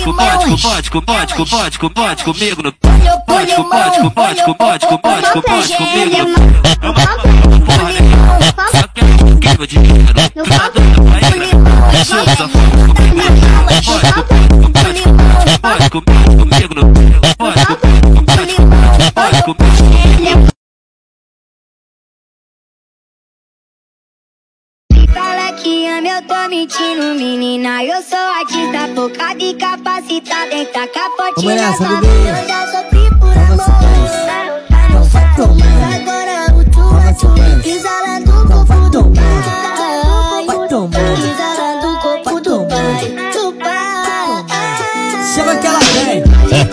pode comigo no pode comigo no só que eu dinheiro tá dando vai pode comigo no pode comigo. Fala que ama, eu tô mentindo, menina. Eu sou artista, focada e capacitada em tacar potinha na mão. Eu já sofri por amor. Não vai tomar. Agora o tu, pisa lá do corpo do pai. Pisa lá do corpo do pai. Do pai. Chama aquela vem.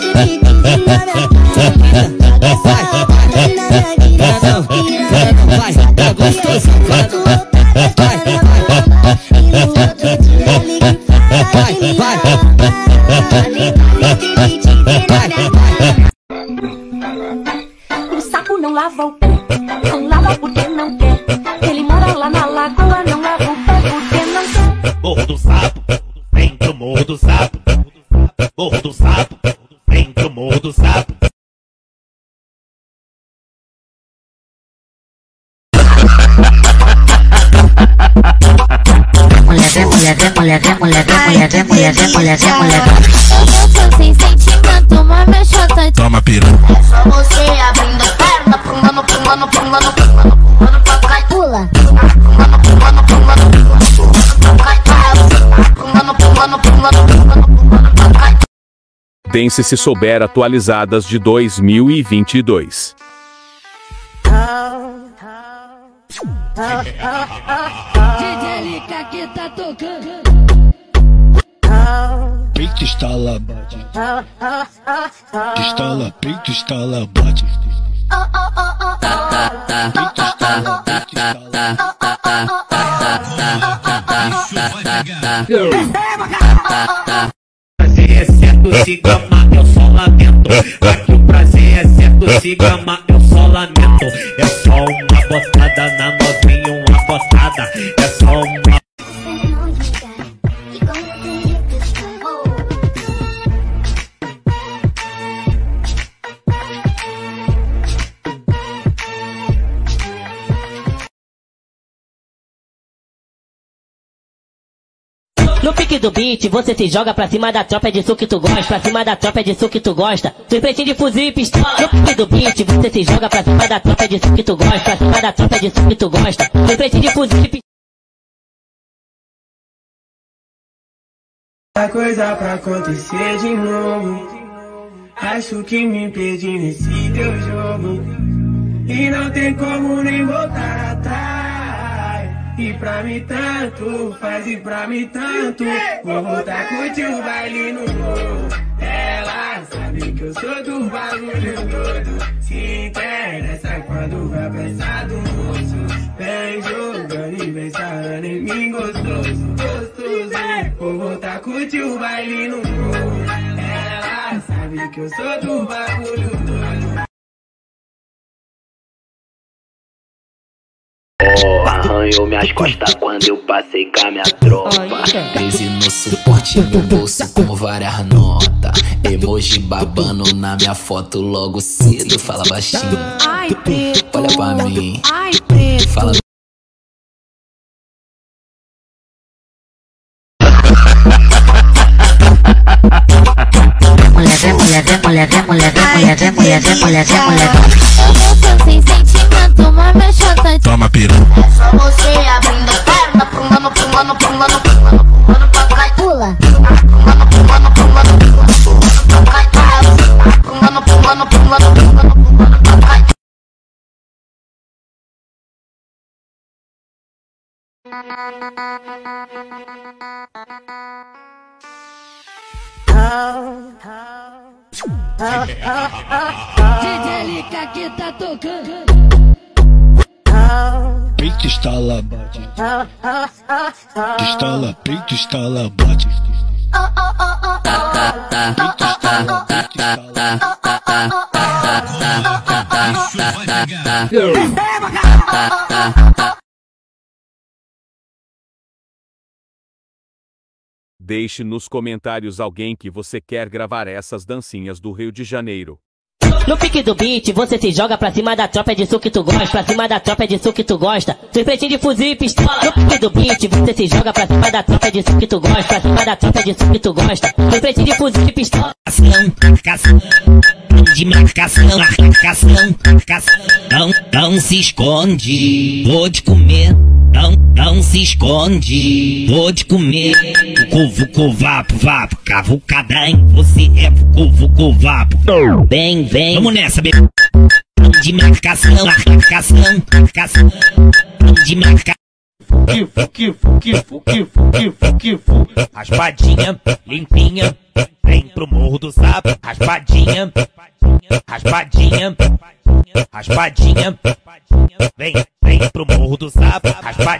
Vai, tá gostoso. O sapo não lava o pé, não lava porque não quer. Ele mora lá na lagoa, não lava o pé porque não quer. Morro do sapo, vem pro morro do sapo. Morro do sapo, vem pro morro do sapo. Eu sem sentimento, mas meu chota. Toma piru. É só você abrindo perna, pulando pra cá e pula. Dance se souber atualizadas de 2022. DJ LK que tá tocando. Peito estala, bate. Estala, peito estala, bate. Prazer é certo, se gama, eu só lamento. Aqui o prazer é certo, se gama, eu só lamento. É só uma botada na novinha, uma botada. É só uma. No pique do beat, você se joga pra cima da tropa de suco que tu gosta. Pra cima da tropa de suco que tu gosta. Tu pretende fuzil e pistola. No pique do beat, você se joga pra cima da tropa de suco que tu gosta. Pra cima da tropa de suco que tu gosta. Tu pretende fuzil e pistola. A coisa pra acontecer de novo. Acho que me perdi nesse teu jogo. E não tem como nem voltar atrás. E pra mim tanto, faz e pra mim tanto. Vou voltar a curtir o baile no morro. Ela sabe que eu sou do bagulho todo. Se interessa quando vai pensar do moço. Vem jogando e vem sarrando em mim gostoso, gostoso. Vou voltar a curtir o baile no morro. Ela sabe que eu sou do bagulho todo. Arranhou minhas costas quando eu passei com a minha tropa. 13 no suporte, meu bolso com várias notas. Emoji babando na minha foto logo cedo. Fala baixinho, Ai, preto. olha pra mim. Ai, preto. Fala. Eu sem sentimento, mas meu chota. Toma piru. É só você abrindo perna, pulando pra cá e pula. DJ LK que tá tocando. Peito estala, bate. Estala, peito estala, bate. Deixe nos comentários alguém que você quer gravar essas dancinhas do Rio de Janeiro. No pique do beat, você se joga pra cima da tropa, é disso que tu gosta. Pra cima da tropa, é disso que tu gosta. Tu pretende fuzil e pistola. No pique do beat, você se joga pra cima da tropa, é disso que tu gosta. Pra cima da tropa, é disso que tu gosta. Tu pretende fuzil e pistola. De marcação, não se esconde, vou te comer. Não se esconde, vou te comer. Vucu, vapo, cavucadão. Você é vucu, vapo. Vem, vamos nessa, bebê. De marcação, de marcação. Raspadinha, limpinha, vem pro Morro do Sapo. Raspadinha, vem pro Morro do Sapo. Raspadinha.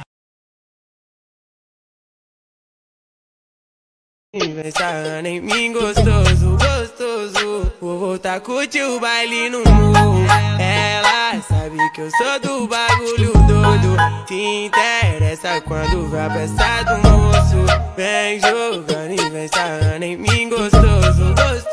Vem sarrando em mim gostoso. Vou voltar a curtir o baile no morro. Ela sabe que eu sou do bagulho doido. Se interessa quando vai pra essa do moço. Vem jogando e vem sarrando em mim gostoso.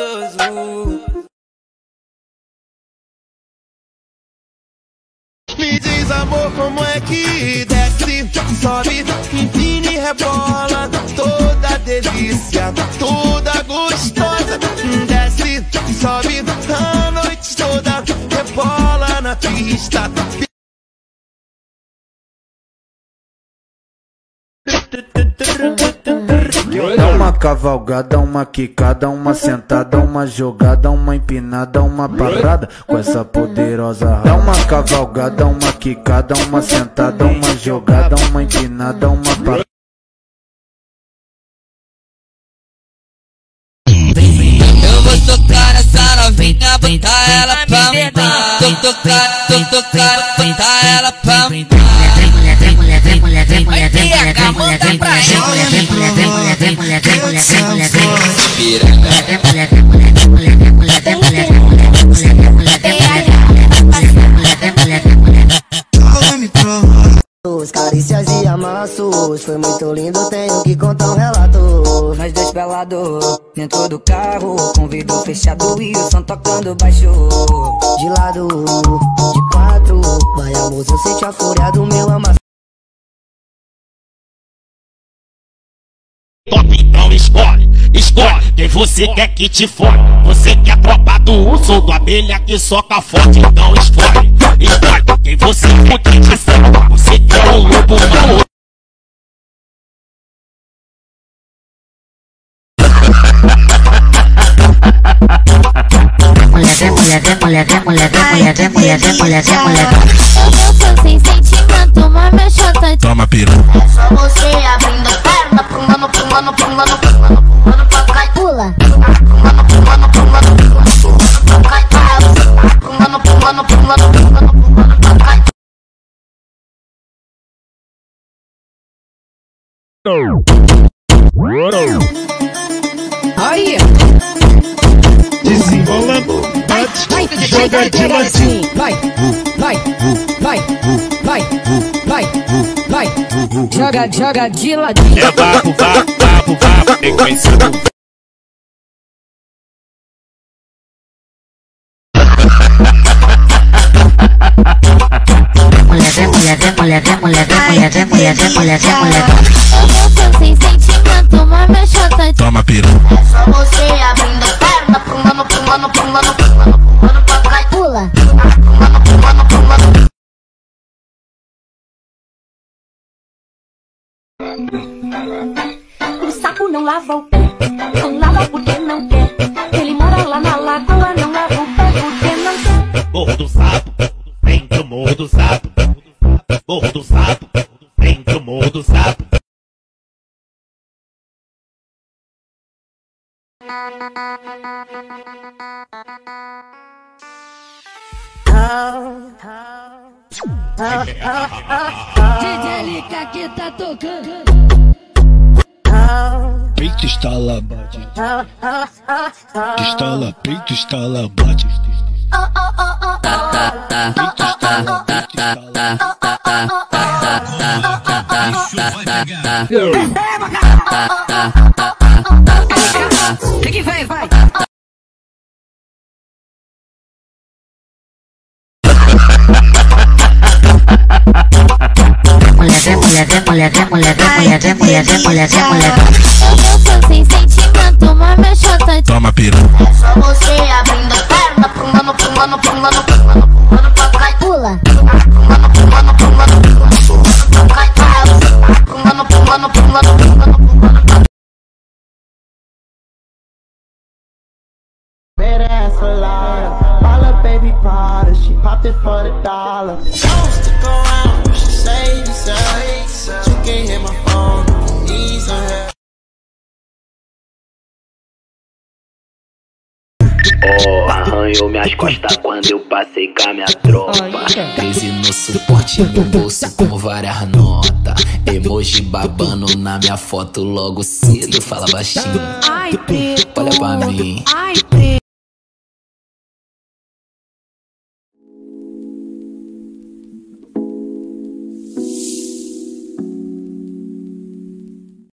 Me diz, amor, como é que desce, sobe, empina e rebola. Toda delícia, toda gostosa. Desce, sobe, a noite toda, rebola na pista. Dá uma cavalgada, uma quicada, uma sentada, uma jogada, uma empinada, uma parada com essa poderosa. Dá uma cavalgada, uma quicada, uma sentada, uma jogada, uma empinada, uma parada. Eu vou tocar essa novinha, botar ela pra mim. Tô tocar, botar ela pra mim. Vai pegar, manda pra Os carícias e amassos, foi muito lindo, tenho que contar um relato. Nós dois pelados, dentro do carro, com vidro fechado e o som tocando baixo. De lado, de quatro, vai amor, eu sente a fúria do meu amasso. Top, então escolhe quem você quer que te fode. Você quer tropa do urso, do abelha que soca forte. Então escolhe quem você quer que te fode. Você quer o lobo mau. Eu sou sem sentimento, mas meu chota. Toma piru. É só você abrindo a perna, pulando pra cá e pula. Pulando pra cá e pulando pra cá. Aí! Desembolando, joga de ladinho. Vai! Joga de ladinho. É vapo, sequência. Eu sou sem sentimento, mas meu chota. Toma piru. É só você abrindo a perna, pulando pra cá e pula. O sapo não lava o pé, não lava porque não quer. Ele mora lá na lagoa, não lava o pé porque não quer. Morro do Sapo, vem pro Morro do Sapo. Morro do Sapo, vem pro Morro do Sapo. DJ Lica que tá tocando. Peito estala, bate. Estala, peito estala, bate. Tá. Tem que vem, vai. Sem sentimento, mas me chota. Toma piru. Só você abrindo perna, pulando, pulando, pulando, pulando, pulando pra cá e pula. Pulando, pulando, pulando, pulando pra cá e pulando, pulando, pulando, pulando, pulando. Badass for life. All up baby powder, she popped it for the dollar. Don't stick around, she say so. You can't hit my phone, need some help. Oh, arranhou minhas costas quando eu passei com a minha tropa. 13 no suporte, no bolso com várias notas. Emoji babando na minha foto logo cedo. Fala baixinho, Ai, preto. olha pra mim. Ai,